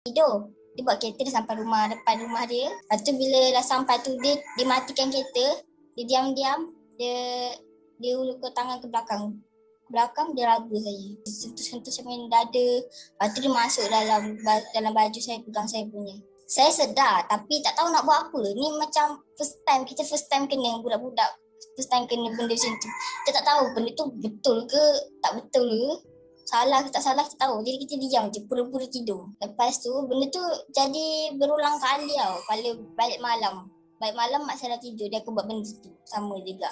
tidur. Dia bawa kereta dia sampai rumah, depan rumah dia. Lepas tu bila dah sampai tu dia matikan kereta. Dia diam-diam, dia ulurkan tangan ke belakang. Belakang dia ragu saya. Sentuh-sentuh sampai dada. Lepas tu dia masuk dalam baju saya, pegang saya punya. Saya sedar tapi tak tahu nak buat apa. Ni macam first time kena budak-budak. First time kena benda macam tu. Kita tak tahu benda tu betul ke tak betul ke. Salah ke tak salah kita tahu. Jadi kita diam je, pura-pura tidur. Lepas tu benda tu jadi berulang kali tau. Pada balik malam mak saya dah tidur, dia akan buat benda tu. Sama juga.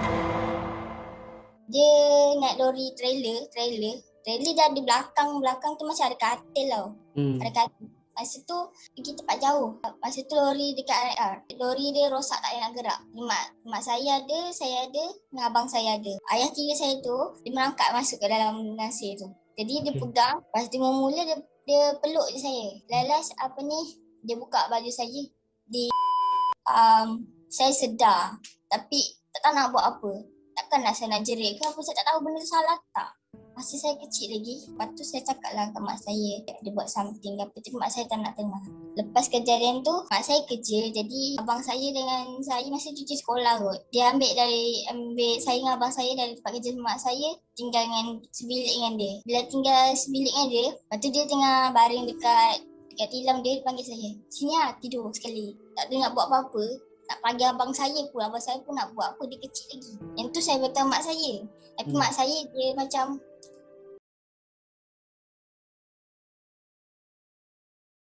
Dia naik lori trailer dah di belakang tu macam ada katil tau. Ada katil. Masa tu pergi tempat jauh. Masa tu lori dekat RR. Lori dia rosak tak nak gerak. Mak saya ada, dengan abang saya ada. Ayah tiri saya tu, dia merangkak masuk ke dalam nasir tu. Jadi dia pegang, lepas dia mula dia peluk je saya. Last dia buka baju saya. Saya sedar. Tapi tak tahu nak buat apa. Takkan saya nak jerit ke apa, saya tak tahu benda tu salah tak. Masa saya kecil lagi, lepas tu saya cakap lah ke mak saya, dia buat something apa, tapi mak saya tak nak dengar. Lepas kejadian tu, mak saya kerja, jadi abang saya dengan saya masih cuci sekolah kot. Dia ambil saya dengan abang saya dari tempat kerja mak saya, tinggal dengan sebilik dengan dia. Bila tinggal sebilik dengan dia, lepas tu dia tengah baring dekat tilam dia panggil saya. Sini lah, tidur sekali. Tak ada nak buat apa-apa. Tak panggil abang saya pun nak buat apa, dia kecil lagi. Yang tu saya beritahu mak saya. Tapi mak saya dia macam